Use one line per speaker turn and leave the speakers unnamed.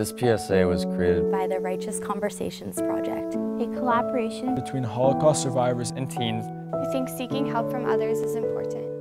This PSA was created
by the Righteous Conversations Project,
a collaboration
between Holocaust survivors
and teens
who think seeking help from others is important.